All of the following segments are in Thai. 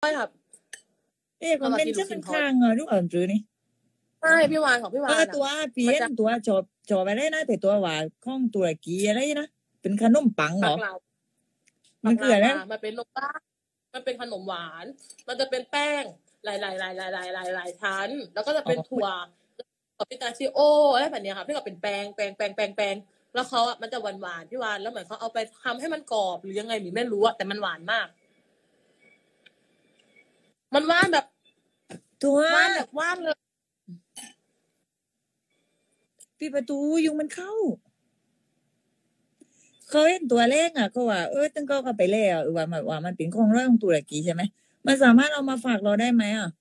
อยครับคอมเมนต์จะเป็นข้างทุกอันจื้อนี่ใช่พี่วานของพี่วานตัวเปลี่ยนตัวจอไปได้นะแต่ตัวหวานของตุรกีอะไรนะเป็นขนมปังเหรอมันคืออะไรมันเป็นนมบ้ามันเป็นขนมหวานมันจะเป็นแป้งหลายชั้นแล้วก็จะเป็นถั่วกับพิตาชิโออะไรแบบนี้ค่ะพี่ก็เป็นแป้งแล้วเขามันจะหวานพี่วานแล้วเหมือนเขาเอาไปทำให้มันกรอบหรือยังไงหนูไม่รู้แต่มันหวานมากมันหวานแบบตัวหวานแบบหวานเลยปิดประตูยุงมันเข้าเขาเห็นตัวเลขก็ว่าตั้งก็ไปแล้วว่ามันเป็นของของตุรกีใช่ไหมมันสามารถเอามาฝากเราได้ไหม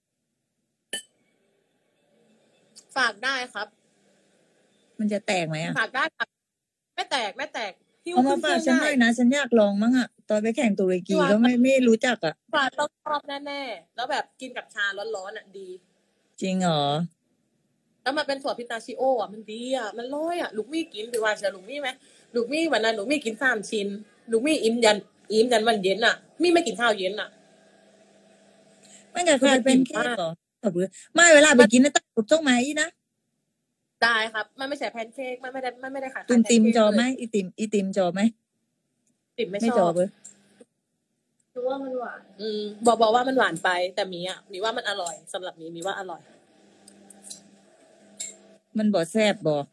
ฝากได้ครับมันจะแตกไหมฝากได้ไม่แตกเอามาฝากฉันหน่อยนะฉันอยากลองมั้งตอนไปแข่งตุรกีก็ไม่รู้จักฝากต้องชอบแน่ๆแล้วแบบกินกับชาร้อนๆดีจริงเหรอแล้วมันเป็นถั่วพิตาชิโอมันดีมันร้อยลูกมี่กินพี่วานเชื่อลูกมี่ไหมลูกมี่วันนั้นลูกมี่กิน3 ชิ้นลูกมี่อิ่มยันวันเย็นมี่ไม่กินข้าวเย็นไม่กับใครเป็นแค่หรอไม่เวลาไปกินต้องไหมนะได้ครับมันไม่ใช่แพนเค้กมันไม่ได้ขายติมจอไหมอีติมจอไหมติมไม่ชอบคือว่ามันหวานบอกว่ามันหวานไปแต่มีว่ามันอร่อยสำหรับมีว่าอร่อยมันบ่แซ่บบ่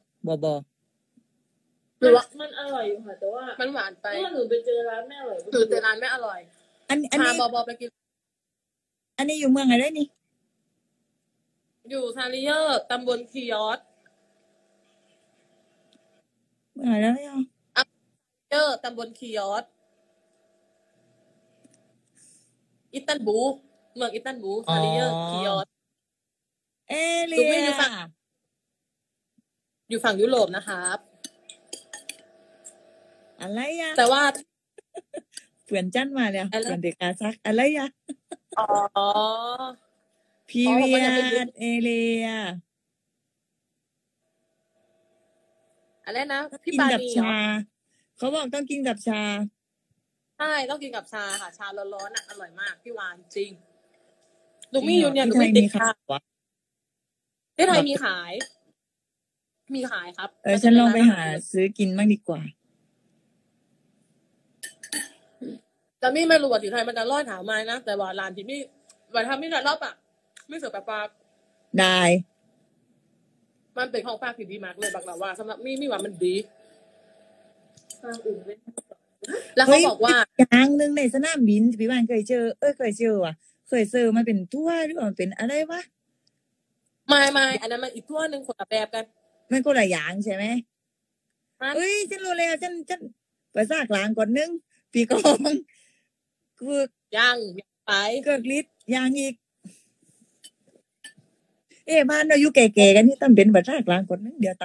หรือว่ามันอร่อยอยู่ค่ะแต่ว่ามันหวานไปถ้าหนูไปเจอร้านไม่อร่อยคือเจอร้านไม่อร่อยอันนี้บอไปกินอันนี้อยู่เมืองอะไรนี่อยู่ซาลิเยอร์ตำบลคียอสเมืองอะไรตำบลคียอสอิสตันบูลเมืองอิสตันบูลซาลิเยอร์คียอสเลียอยู่ฝั่งยุโรปนะครับอะไรแต่ว่าเพื่อนจันมาเนี่ยเพื่อนเด็กอาซักอะไรพีเวียดเอเลียอะไรนะพี่ปานีเขาบอกต้องกินกับชาใช่ต้องกินกับชาค่ะชาร้อนๆอร่อยมากพี่วานจริงลูกมี่อยู่เนี่ยลูกมี่ติดค่ะที่ไทยมีขายครับฉันลองไปหาซื้อกินบ้างดีกว่าแต่ไม่รู้ว่าที่ไทยมันจะรอดหาไม้นะแต่ว่าร้านที่วันทำไม่ได้รอบไม่เสือปลาได้มันเป็นของฝากที่ดีมากเลยบักเราว่าสำหรับมี่ว่ามันดีแล้วเขาบอกว่าอย่างนึงในสนามบินพี่บ้านเคยเจอว่ะเคยเจอมันเป็นทั่วหรือว่ามันเป็นอะไรวะไม่อันนั้นมันอีกทั่วนึงคนละแบบกันมันคนละอย่างใช่ไหมฉันรู้แล้วฉันไปซากล้างก่อนนึงพี่กองคือยังไปเกิดฤทธิ์ยังอีกบ้านเราอยู่แก่ๆกันนี่ต้องเป็นไปซากล้างก่อนนึงเดี๋ยวตา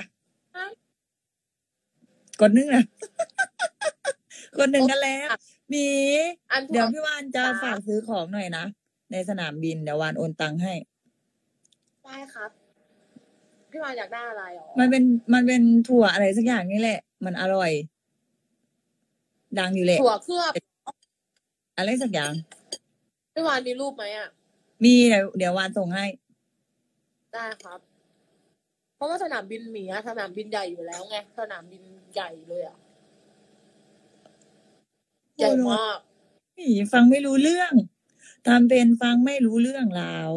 ก่อนนึงนะคนหนึ่งกันแล้วมีเดี๋ยวพี่วานจะฝากซื้อของหน่อยนะในสนามบินเดี๋ยววานโอนตังค์ให้ได้ครับพี่วานอยากได้อะไรมันเป็นถั่วอะไรสักอย่างนี่แหละมันอร่อยดังอยู่แหละถั่วเคลือบอะไรสักอย่างพี่วานมีรูปไหมมีเดี๋ยววานส่งให้ได้ครับเพราะว่าสนามบินมีสนามบินใหญ่อยู่แล้วไงสนามบินใหญ่เลยใหญ่มากฟังไม่รู้เรื่องทำเป็นฟังไม่รู้เรื่องราว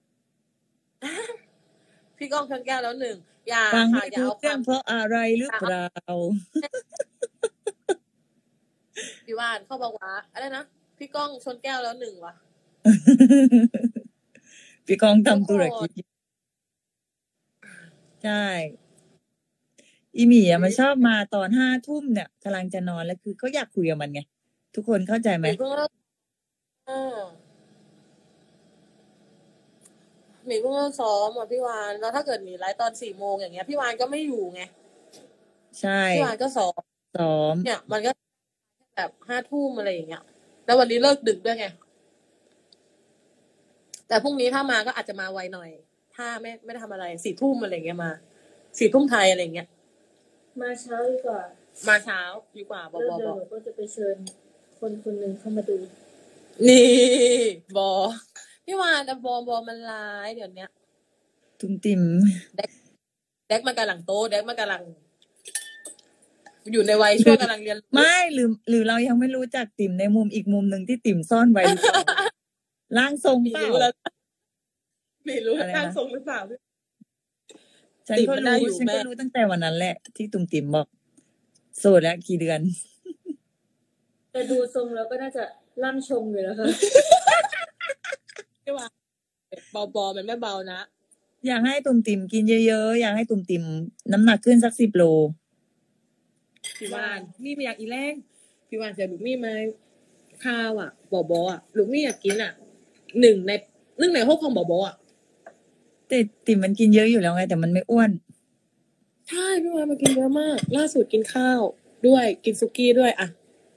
พี่ก้องชนแก้วแล้ว1อย่าฟังไม่รู้เรื่องเพราะอะไรหรือเปล่าพี่วานเขาบอกว่าอะไรนะพี่ก้องชนแก้วแล้ว1ว่ะพี่ก้องทำธุรกิจใช่อีหมี่มันชอบมาตอน5 ทุ่มเนี่ยกำลังจะนอนแล้วคือเขาอยากคุยกับมันไงทุกคนเข้าใจไหมมีเพิ่งซ้อมพี่วานแล้วถ้าเกิดมีไลฟ์ตอน4 โมงอย่างเงี้ยพี่วานก็ไม่อยู่ไงใช่พี่วานก็ซ้อมเนี่ยมันก็แบบ5 ทุ่มอะไรอย่างเงี้ยแล้ววันนี้เลิกดึกด้วยไงแต่พรุ่งนี้ถ้ามาก็อาจจะมาไวหน่อยถ้าไม่ได้ทำอะไร4 ทุ่มอะไรเงี้ยมา4 ทุ่มไทยอะไรเงี้ยมาเช้าดีกว่ามาเช้าดีกว่าบอกก็จะไปเชิญคนนึงเข้ามาดูนี่บอพี่วานแต่บอมันร้ายเดี๋ยวเนี้ยตุ้มติ่มแดกมันกำลังโตแดกมันกำลัง อยู่ในวัยช่วงกำลังเรียนไม่หรือเรายังไม่รู้จักติ่มในมุมอีกมุมหนึ่งที่ติ่มซ่อนไว้หรือเปล่า ร่างทรงไม่เปล่ารู้แล้วไม่รู้อะไรนะร่างทรงหรือเปล่าฉันติ่มก็มันได้รู้อยู่ฉันแม่ก็รู้ตั้งแต่วันนั้นแหละ ที่ตุ่มติ่มบอก โสดแล้วกี่เดือนแต่ดูทรงแล้วก็น่าจะร่ำชงอยู่นะคะพี่วานบอมันไม่เบานะอยากให้ตุ่มติ่มกินเยอะๆอยากให้ตุ่มติ่มน้ำหนักขึ้นสัก10 โลพี่วานมีไม่อยากอีแรงพี่วานจะลูกมีไหมข้าวอ่ะบออ่ะลูกมีอยากกินอ่ะ1 ใน 6ของบออ่ะแต่ติ่มมันกินเยอะอยู่แล้วไง แต่มันไม่อ้วนใช่พี่วานมากินเยอะมาก ล่าสุดกินข้าวด้วยกินซุกี้ด้วยอ่ะ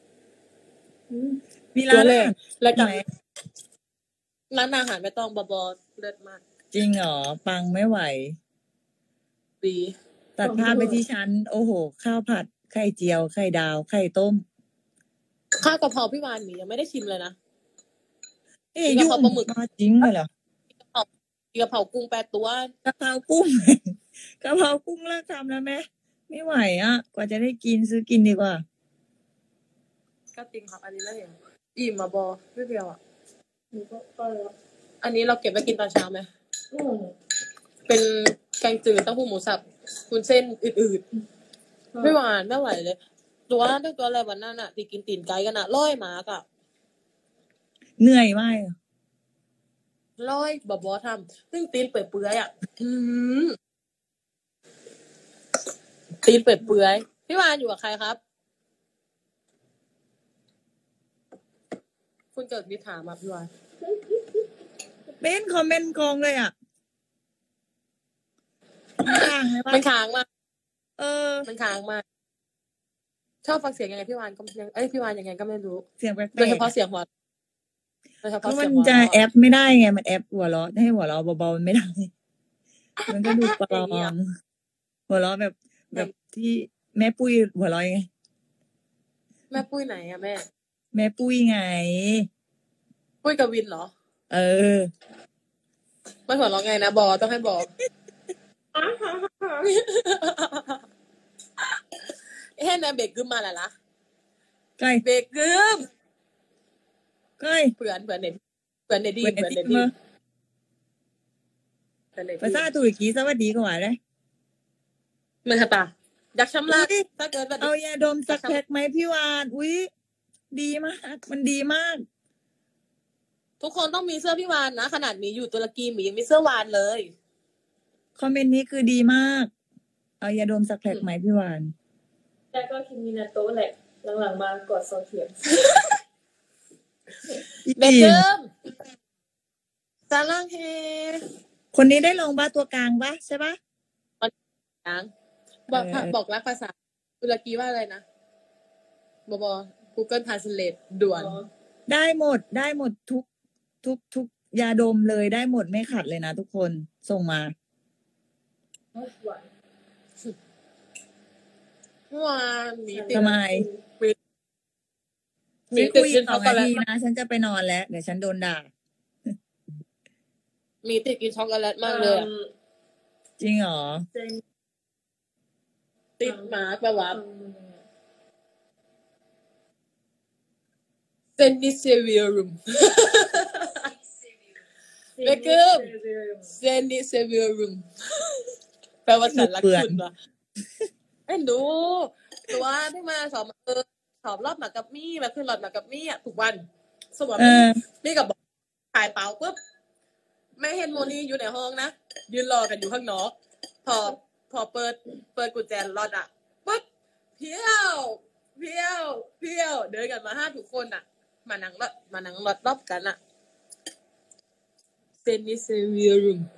มีตัร้าวน แรอาก หารแล้วกับไหมร้านอาหารไม่ต้องบอเลิศมากจริงเหรอ ปังไม่ไหวดีตัดภาพไปที่ชั้น โอ้โห ข้าวผัด ไข่เจียว ไข่ดาว ไข่ต้มข้าวกะเพราพี่วานหมียังไม่ได้ชิมเลยนะเอ้ยมีกะยุ่เพงราปลาหมึกมาจริงเลยเหรอมีกะเพรากุ้ง8 ตัวกะเพรากุ้ง กะเพรากุ้งเลิกทำแล้วไหมไม่ไหวอ่ะ กว่าจะได้กินซื้อกินดีกว่าก็จริงครับ อันนี้แล้วเห็นอิ่มมาบอไม่เปรี้ยวอ่ะหนูก็แล้วอันนี้เราเก็บไว้กินตอนเช้าไหมอืมเป็นแกงจืดเต้าหู้หมูสับคุนเส้นอืดๆไม่หวานไม่ไหวเลย ตัวอะไรวันนั้นอ่ะตีกินตีนไก่กันอ่ะร้อยหมากอ่ะเหนื่อยมากร้อยบอทำซึ่งตีนเปื่อยๆอ่ะตีนเปื่อยๆพี่วานอยู่กับใครครับ คุณเกิดมีถามมาพี่วานเป็นคอมเมนต์กองเลยอ่ะค้างไหมวะมันค้างมากมันค้างมากชอบฟังเสียงยังไงพี่วานก็พี่วานยังไงก็ไม่รู้เสียงแปลกโดยเฉพาะเสียงหัวโดยเฉๆพาะคือเสีมัยนงหัวจะแอปไม่ได้ไง มันแอปหัวเราะให้หัวเราะเบาๆมันไม่ได้ มันก็ดูปลอมหัวเราะแบบที่แม่ปุ้ยหัวเราะไงแม่ปุ้ยไหนอะแม่แม่ปุ้ยไงปุ้ยกวินเหรอเออไม่หัวเราะไงนะบอต้องให้บอกเฮ้ยนะเบรกกึมมาแล้วล่ะใกล้เบรกกึมใกล้เผื่อนเน็ตเผื่อนเน็ตดีเปิดเผื่อนไอเน็ตติดีมเผื่อนเน็ตภาดีษาตุรกีสวัสดีก็ว่าได้มันค่ะตาดักช้ำลากอุ๊ยถ้าเกิดว่าเอายาดมสักแพ็คไหมพี่วานอุ๊ยดีมากมันดีมากทุกคนต้องมีเสื้อพี่วานนะขนาดหมีอยู่ตุรกีหมียังมีเสื้อวานเลยคอมเมนต์นี้คือดีมาก เอายาดมสักแพ็คไหมพี่วานแต่ก็คิมินาโตะแหละ หลังๆมากอดโซเทียมเบรกกึมซาลังเฮคนนี้ได้ลงบ้าตัวกลางปะใช่ปะยังบอกรักภาษาตุรกีว่าอะไรนะบอ Google Translate ด่วนได้หมดทุกยาดมเลยได้หมดไม่ขัดเลยนะทุกคนส่งมาหวานเมื่อวานหมีติดทำไมหมีฉันติดคุยกินสช็ออกงโกนาแลตทีนะฉันจะไปนอนแล้วเดี๋ยวฉันโดนด่าหมีติดกินช็อกโกแลตมากเลยอะจริงเหรอเจนติดหมาแปลว่าเซนิเซเวียรุม เบเกอร์ เซนิเซเวียรุมแปลว่าฉันรักคุณวะไอ้ดูตัวที่มาสอบรอบหมากกับมี่มาขึ้นรถหมากกับมี่อ่ะทุกวันสมมตินี่กับบอกถ่ายเปล่าปุ๊บไม่เห็นโมนี่อยู่ในห้องนะยืนรอกันอยู่ข้างนอกพอเปิดกุญแจรถอ่ะปุ๊บเพี้ยวเดินกันมา5ทุกคนอ่ะมานั่งรถรอบกันอ่ะเซนิเซเวียรุม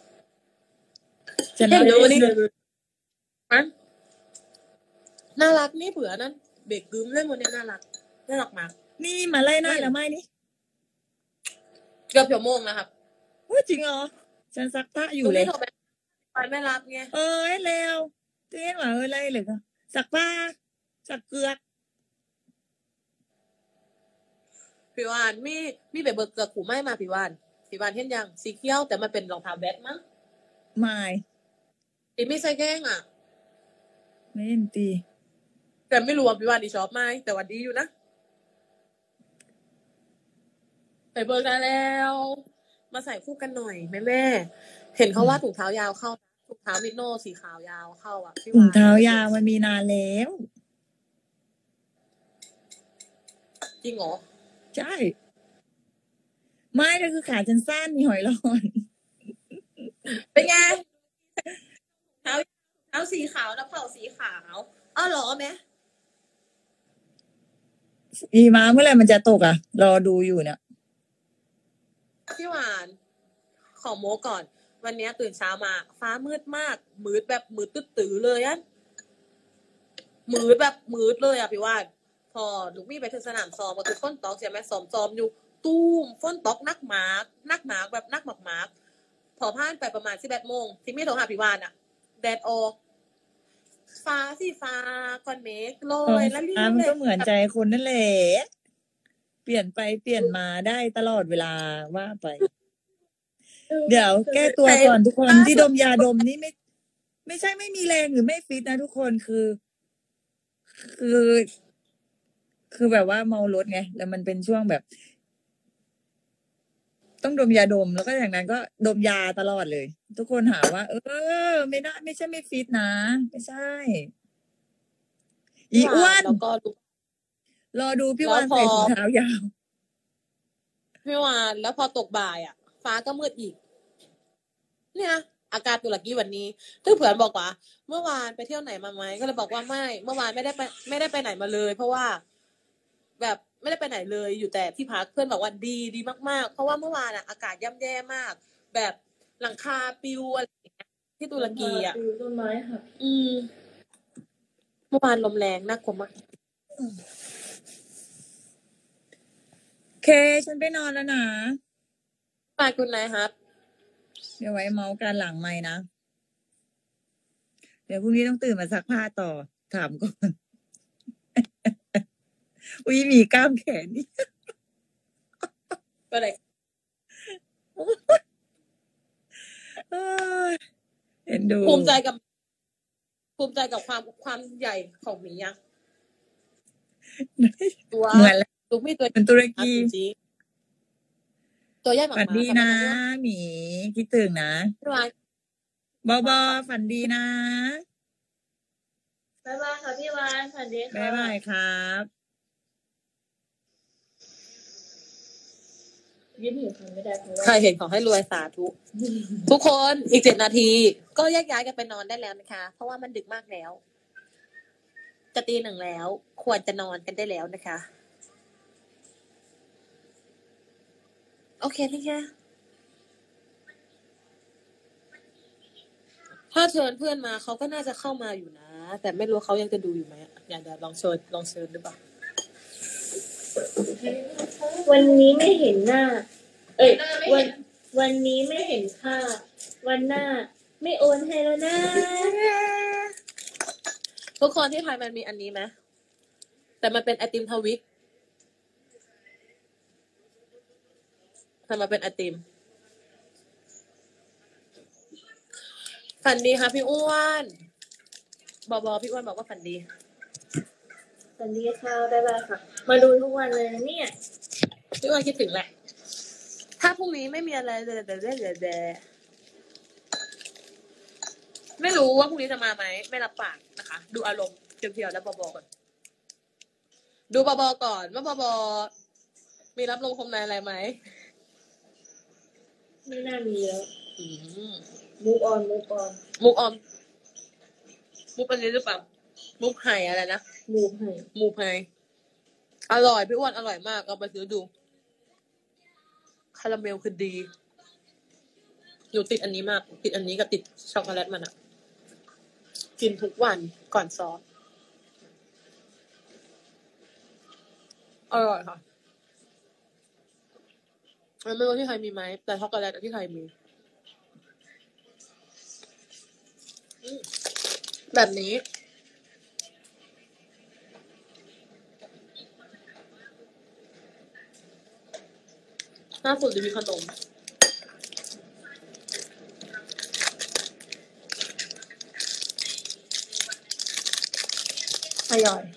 ฉันเห็นเอาดูดินี่มันน่ารักนี่เผื่อนั้นเบรกกึมเล่นโมเดลน่ารักมากนี่มาไล่หน้าแล้วไหมนี่เกือบชั่วโมงนะครับโอ้ยจริงเหรอฉันซักผ้าอยู่เลยโทรไปไม่รับไงแล้วเจ๊ว่าอะไรเลยก็ซักผ้าซักเกลือกพพี่วานมีไปเบิกเกือกผูไม้มาพี่วานเห็นยังสีเขียวแต่มันเป็นรองเท้าแบทมั้งไม่ตีไม่ใส่แกงอ่ะไม่เห็นตีแต่ไม่รู้ว่าพี่วานดีชอบไหมแต่วันดีอยู่นะไปเบิกได้แล้ว มาใส่คู่กันหน่อยแม่เห็นเขาว่าถุงเท้ายาวเข้าถุงเท้ามิโน่สีขาวยาวเข้าอ่ะพี่วานถุงเท้ายาวมันมีนานแล้วจริงเหรอใช่ ไม่ก็คือขาฉันสั้นมีหอยหลอนเป็นไงเท้าสีขาวแล้วเผ่าสีขาวอ้าวเหรอแม่อีม้าเมื่อไหร่มันจะตกอ่ะ รอดูอยู่เนี่ยพี่วานขอโม้ก่อน วันนี้ตื่นเช้ามา ฟ้ามืดมากมืดแบบมืดตื้อๆเลยอ่ะมืดแบบมืดเลยอ่ะพี่วานพอลูกมี่ไปถึงสนามซ้อมก็คือฝนตกใช่ไหมซ้อมอยู่ตุ้มฝนตกนักหมากแบบนักหมากพอผ่านไปประมาณ11 โมงที่มี่โทรหาพี่วานอ่ะแดดออกฟ้าสีฟ้าก้อนเมฆโรยแล้วรีบมันก็เหมือนใจคนนั่นแหละ เปลี่ยนไปเปลี่ยนมาได้ตลอดเวลาว่าไป เดี๋ยวแก้ตัวก่อนทุกคนที่ดมยาดมนี่ไม่ใช่ไม่มีแรงหรือไม่ฟิตนะทุกคนคือแบบว่าเมารถไงแล้วมันเป็นช่วงแบบ ต้องดมยาดมแล้วก็อย่างนั้นก็ดมยาตลอดเลย ทุกคนหาว่า ไม่ได้ไม่ใช่ไม่ฟิตนะ ไม่ใช่ อีอ้วนแล้วก็ดูรอดูพี่วานแล้วพอใส่ถุงเท้ายาวพี่วานแล้วพอตกบ่ายอ่ะ ฟ้าก็มืดอีก เนี่ยอากาศตุรกีวันนี้คือเผื่อนบอกว่า เมื่อวานไปเที่ยวไหนมาไหมก็เลยบอกว่าไม่เมื่อวานไม่ได้ไปไหนมาเลย เพราะว่า แบบไม่ได้ไปไหนเลยอยู่แต่ที่พักเพื่อนบอกว่าดีมากๆเพราะว่าเมื่อวานอ่ะอากาศย่ำแย่มาก แบบหลังคาปิวอะไรอย่างเงี้ยที่ตุรกีอ่ะดูต้นไม้ค่ะเมื่อวานลมแรงน่ากลัวมากเคฉันไปนอนแล้วนะฝากคุณนายครับเดี๋ยวไว้เมาส์กันหลังไม้นะ เดี๋ยวพรุ่งนี้ต้องตื่นมาซักผ้าต่อ ถามก่อน อุ้ยมีกล้ามแขนนี่ก็เลยเอ้ยเห็นดูภูมิใจกับความใหญ่ของหมีอะตัวเหมือนแล้วลูกมีตัวเป็นตุรกีจริงๆตัวใหญ่มากฝันดีๆนะหมีคิดถึงนะพี่วานบอฝันดีนะบ๊ายบายค่ะพี่วานสวัสดีค่ะบ๊ายบายครับยิ้มอยู่ค่ะไม่ได้เพราะว่าใครเห็นขอให้รวยสาธุ ทุกคนอีก7 นาที ก็แยกย้ายกันไปนอนได้แล้วนะคะ เพราะว่ามันดึกมากแล้ว จะตี 1แล้ว ควรจะนอนกันได้แล้วนะคะ โอเคนี่ค่ะถ้าเชิญเพื่อนมาเขาก็น่าจะเข้ามาอยู่นะ แต่ไม่รู้เขายังจะดูอยู่ไหมเดี๋ยวลองเชิญหรือเปล่าวันนี้ไม่เห็นหน้า วันนี้ไม่เห็นค่าวันหน้า ไม่โอนให้แล้วนะทุกคนที่ไทยมันมีอันนี้ไหมแต่มันเป็นไอติมทวิตแต่มันเป็นไอติมฝันดีค่ะพี่อ้วนพี่อ้วนบอกว่าฝันดีสวัสดีค่ะบ๊ายบายค่ะ มาดูทุกวันเลยนะเนี่ยพี่อ้วนคิดถึงแหละ ถ้าพรุ่งนี้ไม่มีอะไรไม่รู้ว่าพรุ่งนี้จะมาไหมไม่รับปากนะคะ ดูอารมณ์เพียวๆแล้วบอก่อนดูบอก่อนว่าบอมีรับลงคมในอะไรไหมไม่น่ามีแล้วม move on มุกอันนี้หรือเปล่ามุกไห่อะไรนะ move ให้มูไห่อร่อยพี่อ้วนอร่อยมากเอาไปซื้อดูคาราเมลคือดีอยู่ติดอันนี้มากติดอันนี้กับติดช็อกโกแลตมันอะกินทุกวันก่อนซ้อมอร่อยค่ะไม่รู้ที่ไทยมีไหมแต่ช็อกโกแลตที่ไทยมีแบบนี้ล่าสุดจะมีขนมอร่อย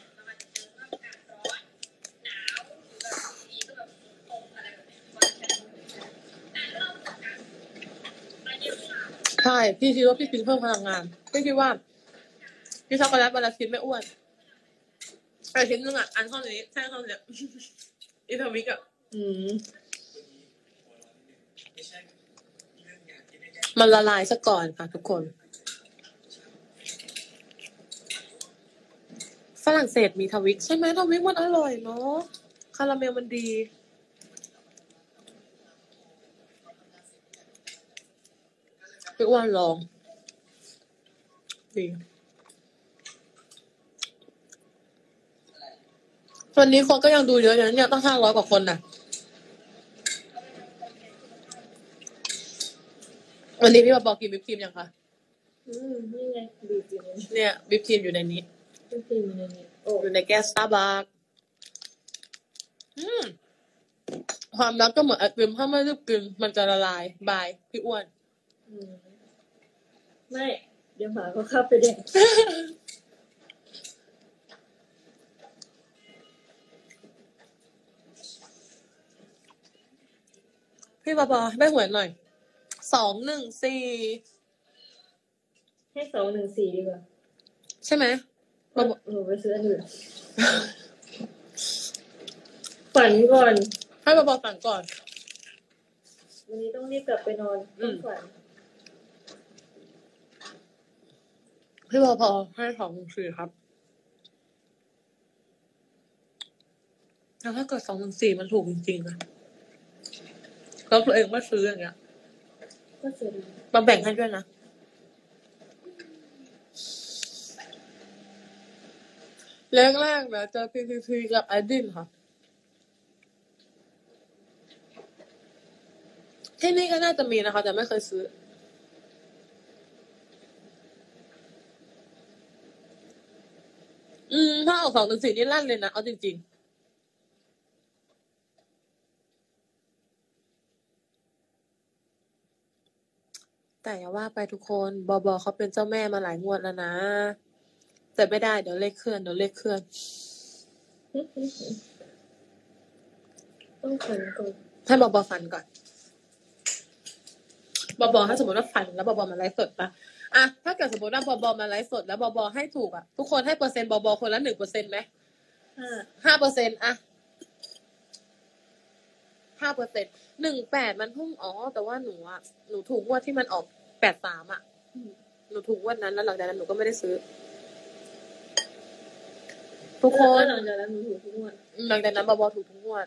ใช่พี่คิดว่าพี่กินเพิ่มพลังงานพี่คิดว่าพี่ช็อกโกแลตวันละชิ้นไม่อ้วนแต่ชิ้นนึงอ่ะอันเท่านี้แค่เท่านี้ อีทวิกอ่ะมันละลายซะก่อนค่ะทุกคนฝรั่งเศสมีทวิกใช่ไหมทวิกมันอร่อยเนาะคาราเมลมันดีพี่อ้วนลองดีวันนี้คนก็ยังดูเยอะอยู่นะเนี่ยต้อง500 กว่าคนน่ะวันนี้พี่มาบอกกินวิปครีมยังคะนี่ไงบีบอยู่ในนี้เนี่ยวิปครีมอยู่ในนี้บีบอยู่ในนี้โอ้อยู่ในแก้วสตาร์บัคความรักก็เหมือนไอติมถ้าไม่รีบกินมันจะละลายบายพี่อ้วนไม่เดี๋ยวหมาก็เข้าไปเด็กพี่บอได้หวยหน่อย214 ให้214ดีกว่าใช่ไหมบอหนูไปซื้ออันอื่น ฝันก่อนให้บอสั่งก่อนวันนี้ต้องรีบกลับไปนอนต้องฝันพี่บอให้214ครับแล้วถ้าเกิด214มันถูกจริงๆนะแล้วตัวเองไม่ซื้ออย่างเงี้ยก็เสียดายมาแบ่งให้ด้วยนะแรกๆนะเจอ PPP กับไอดินค่ะที่นี่ก็น่าจะมีนะคะแต่ไม่เคยซื้อถ้าออก214นี่ลั่นเลยนะเอาจริงๆแต่อย่าว่าไปทุกคนบอเขาเป็นเจ้าแม่มาหลายงวดแล้วนะแต่ไม่ได้เดี๋ยวเลขเคลื่อนต้องฝันก่อนให้บอฝันก่อนบอถ้าสมมติว่าฝันแล้วบอมาไลฟ์สดปะอะถ้าเกิดสมมติว่าบอมาไลฟ์สดแล้วบอให้ถูกอะทุกคนให้เปอร์เซ็นต์บอคนละ1%ไหม5%อะ5% 18มันพุ่งแต่ว่าหนูถูกงวดที่มันออก83อะหนูถูกงวดนั้นแล้วหลังจากนั้นหนูก็ไม่ได้ซื้อทุกคนหลังจากนั้นหนูถูกทุกงวดหลังจากนั้นบอถูกทุกงวด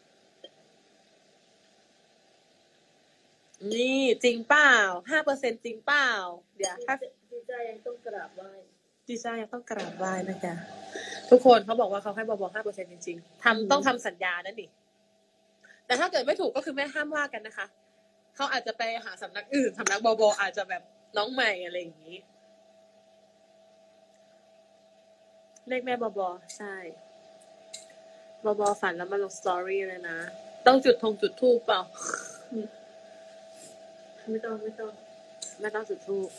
นี่จริงเปล่า5%จริงเปล่าเดี๋ยวถ้าดีใจยังต้องกราบไหว้ดีใจยังต้องกราบไหว้นะจ๊ะทุกคนเขาบอกว่าเขาให้บอ5%จริงๆต้องทำสัญญานั่นดิแต่ถ้าเกิดไม่ถูกก็คือไม่ห้ามว่ากันนะคะเขาอาจจะไปหาสำนักอื่นสำนักบออาจจะแบบน้องใหม่อะไรอย่างนี้เลขแม่บอใช่บอฝันแล้วมาลงสตอรี่เลยนะต้องจุดธูปเปล่าไม่ต้องจุดธูป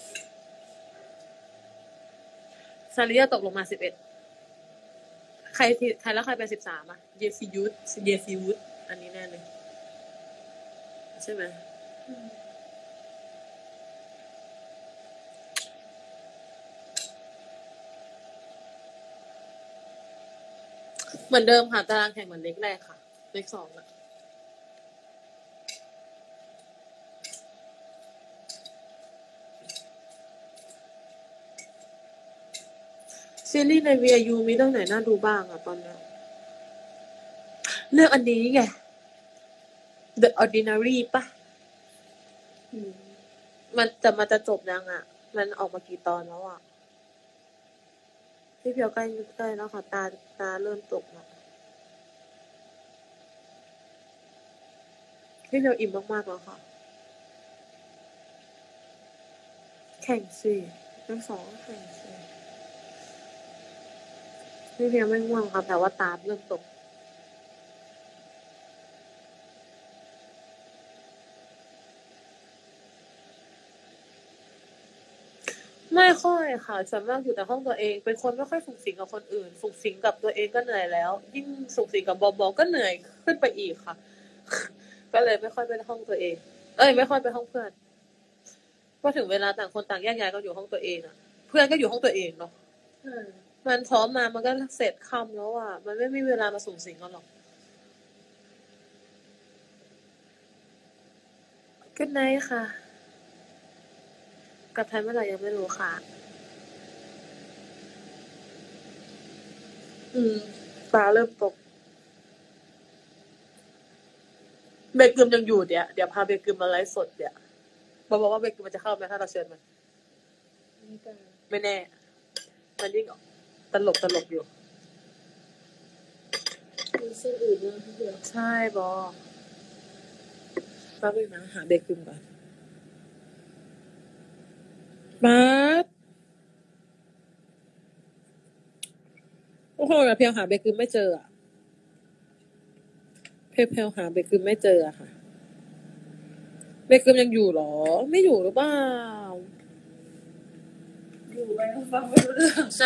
ซาริยาตกลงมา11ใครแล้วใครไป13อ่ะเยซิยุทธอันนี้แน่เลยใช่ไหมเหมือนเดิมค่ะตารางแข่งเหมือนเลขแรกค่ะเลข2อะซีรีส์ใน VIU มีเรื่องไหนน่าดูบ้างอะตอนนี้เรื่องอันนี้ไง The Ordinary ปะมันจะจบยังอะมันออกมากี่ตอนแล้วอะพี่เพียวใกล้แล้วค่ะตาเริ่มตกแล้วพี่เพียวอิ่มมากๆแล้วค่ะแข่งสิเรื่อง2แข่งสิพี่เพียวไม่ง่วงค่ะแต่ว่าตาเริ่มตกไม่ค่อยค่ะส่วนมากอยู่แต่ห้องตัวเองเป็นคนไม่ค่อยสุขสิงกับคนอื่นสุขสิงกับตัวเองก็เหนื่อยแล้ว ยิ่งสุขสิงกับบอก็เหนื่อยขึ้นไปอีกค่ะ ก็เลยไม่ค่อยไปห้องตัวเอง ไม่ค่อยไปห้องเพื่อนพอถึงเวลาต่างคนต่างแยกย้ายก็อยู่ห้องตัวเองอะเพื่อนก็อยู่ห้องตัวเองเนาะมันซ้อมมามันก็เสร็จค่ำแล้วอ่ะมันไม่มีเวลามาสุขสิงกันหรอกGood night ค่ะกลับไทยเมื่อไหร่ยังไม่รู้ค่ะฟ้าเริ่มตกเบกึมยังอยู่เดี๋ยวพาเบกึมมาไลฟ์สดเดี๋ยวบอกว่าเบกึมมันจะเข้าไหมถ้าเราเชิญมันไม่แน่มันยิ่งตลกอยู่มีเส้นอื่นยังเดียวใช่บอแป๊บนึงนะหาเบกึมก่อนมาโอ้โหเพียวหาเบกึมไม่เจออะเพียวหาเบกึมไม่เจออะค่ะเบกึมยังอยู่หรอไม่อยู่หรือเปล่าอยู่ไปฟังไม่รู้เรื่องใช่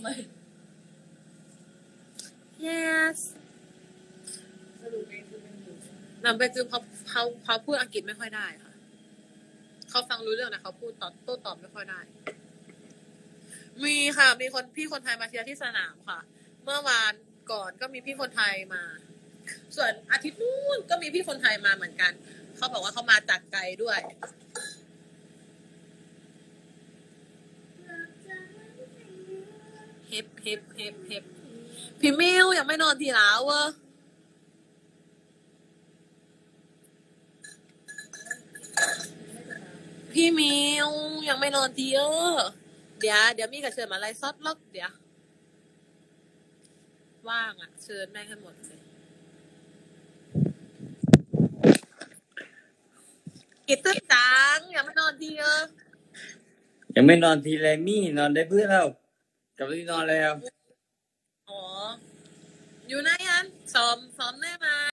yes สรุปเองคือมันอยู่นำไปคือเขาพูดอังกฤษไม่ค่อยได้ค่ะเขาฟังรู้เรื่องนะเขาพูดโต้ตอบไม่ค่อยได้มีค่ะมีพี่คนไทยมาเชียร์ที่สนามค่ะเมื่อวานก่อนก็มีพี่คนไทยมาส่วนอาทิตย์นู้นก็มีพี่คนไทยมาเหมือนกันเขาบอกว่าเขามาจากไกลด้วยเฮปพี่มิวยังไม่นอนทีแล้วเว้ยพี่มิวยังไม่นอนทีเดี๋ยวมีกับเชิญมาไลฟ์สดล็อกเดี๋ยวว่างอ่ะเชิญแม่งให้หมดเลยกิตตึ้งจังยังไม่นอนทียังไม่นอนทีเลยมี่นอนได้เพื่อเรากลับไปนอนแล้วอ๋ออยู่ไหนอันซ้อมได้มา